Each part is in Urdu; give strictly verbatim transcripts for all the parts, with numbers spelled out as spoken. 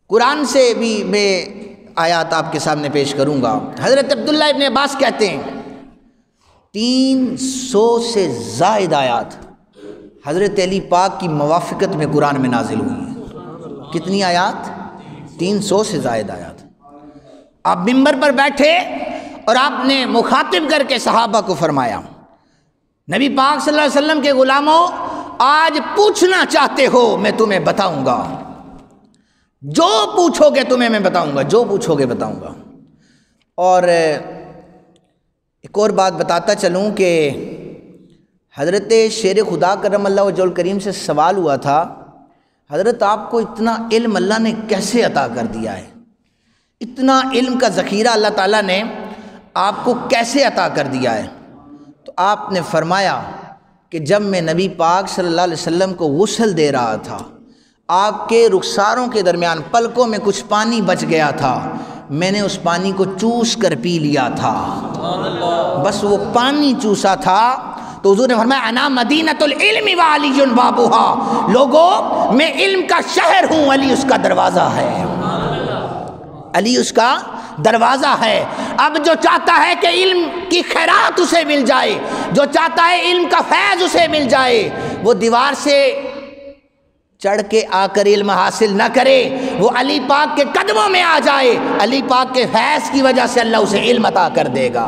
قرآن سے بھی میں آیات آپ کے سامنے پیش کروں گا۔ حضرت عبداللہ ابن عباس کہتے ہیں تین سو سے زائد آیات حضرت علی پاک کی موافقت میں قرآن میں نازل ہوئی ہیں۔ کتنی آیات؟ تین سو سے زائد آیات۔ آپ ممبر پر بیٹھے اور آپ نے مخاطب کر کے صحابہ کو فرمایا، نبی پاک صلی اللہ علیہ وسلم کے غلاموں، آج پوچھنا چاہتے ہو میں تمہیں بتاؤں گا، جو پوچھو گے تمہیں میں بتاؤں گا، جو پوچھو گے بتاؤں گا۔ اور ایک اور بات بتاتا چلوں کہ حضرت شیر خدا کرم اللہ وجہ الکریم سے سوال ہوا تھا، حضرت آپ کو اتنا علم اللہ نے کیسے عطا کر دیا ہے، اتنا علم کا ذخیرہ اللہ تعالیٰ نے آپ کو کیسے عطا کر دیا ہے؟ تو آپ نے فرمایا کہ جب میں نبی پاک صلی اللہ علیہ وسلم کو غسل دے رہا تھا، آپ کے رخساروں کے درمیان پلکوں میں کچھ پانی بچ گیا تھا، میں نے اس پانی کو چوس کر پی لیا تھا، بس وہ پانی چوسا تھا۔ تو حضور نے فرمایا انا مدینۃ العلم وعلی بابھا، لوگوں میں علم کا شہر ہوں، علی اس کا دروازہ ہے، علی اس کا دروازہ ہے۔ اب جو چاہتا ہے کہ علم کی خیرات اسے مل جائے، جو چاہتا ہے علم کا فیض اسے مل جائے، وہ دیوار سے چڑھ کے آ کر علم حاصل نہ کرے، وہ علی پاک کے قدموں میں آ جائے، علی پاک کے فیض کی وجہ سے اللہ اسے علم عطا کر دے گا۔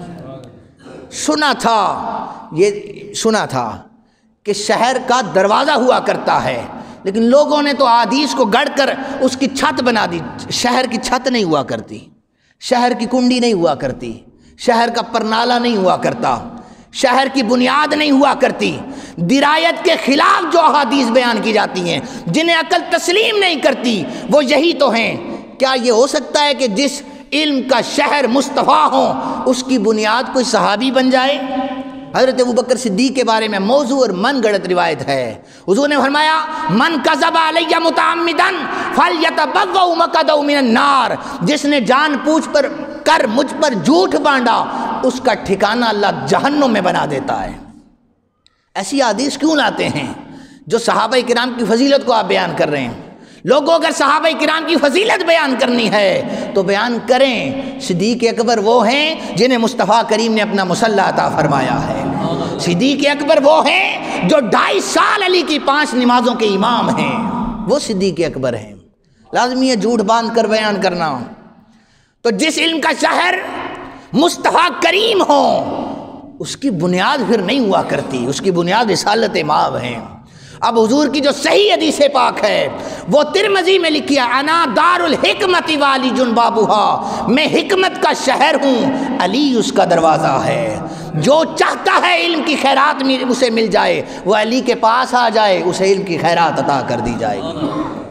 سنا تھا یہ سنا تھا کہ شہر کا دروازہ ہوا کرتا ہے، لیکن لوگوں نے تو احادیث کو گڑھ کر اس کی چھت بنا دی۔ شہر کی چھت نہیں ہوا کرتی، شہر کی کنڈی نہیں ہوا کرتی، شہر کا پرنالہ نہیں ہوا کرتا، شہر کی بنیاد نہیں ہوا کرتی۔ درایت کے خلاف جو احادیث بیان کی جاتی ہیں، جنہیں عقل تسلیم نہیں کرتی، وہ یہی تو ہیں۔ کیا یہ ہو سکتا ہے کہ جس علم کا شہر مصطفیٰ ہوں اس کی بنیاد کوئی صحابی بن جائے؟ حضرت ابوبکر صدیق کے بارے میں موضوع اور من گڑت روایت ہے، حضور نے فرمایا من کذب علی متعمدا فلیتبوأ مقعدہ من النار، جس نے جان پوچھ پر کر مجھ پر جھوٹ باندھا اس کا ٹھکانہ اللہ جہنم میں بنا دیتا ہے۔ ایسی حدیث کیوں لاتے ہیں جو صحابہ کرام کی فضیلت کو آپ بیان کر رہے ہیں؟ لوگوں اگر صحابہ کرام کی فضیلت بیان کرنی ہے تو بیان کریں۔ صدیق اکبر وہ ہیں جنہیں مصطفیٰ کریم نے اپنا مصلی عطا فرمایا ہے، صدیق اکبر وہ ہیں جو ڈھائی سال علی کی پانچ نمازوں کے امام ہیں، وہ صدیق اکبر ہیں۔ لازمی ہے جھوٹ باندھ کر بیان کرنا۔ تو جس علم کا شہر مصطفیٰ کریم ہو اس کی بنیاد پھر نہیں ہوا کرتی، اس کی بنیاد رسالت مآب ہے۔ اب حضور کی جو صحیح حدیث پاک ہے وہ ترمذی میں لکھی ہے انا دار الحکمت والی بابھا، میں حکمت کا شہر ہوں، علی اس کا دروازہ ہے۔ جو چاہتا ہے علم کی خیرات اسے مل جائے، وہ علی کے پاس آ جائے، اسے علم کی خیرات عطا کر دی جائے گی۔